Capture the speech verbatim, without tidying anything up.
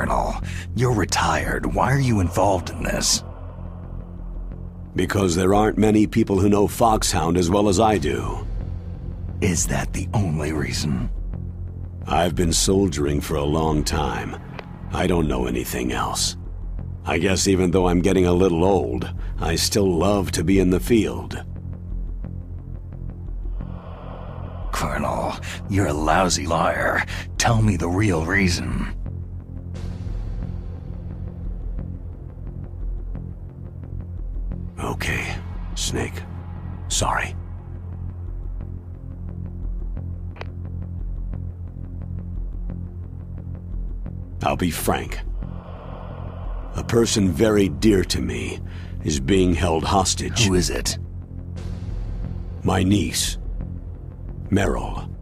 Colonel, you're retired. Why are you involved in this? Because there aren't many people who know Foxhound as well as I do. Is that the only reason? I've been soldiering for a long time. I don't know anything else. I guess even though I'm getting a little old, I still love to be in the field. Colonel, you're a lousy liar. Tell me the real reason. Okay, Snake. Sorry. I'll be frank. A person very dear to me is being held hostage. Who is it? My niece, Meryl.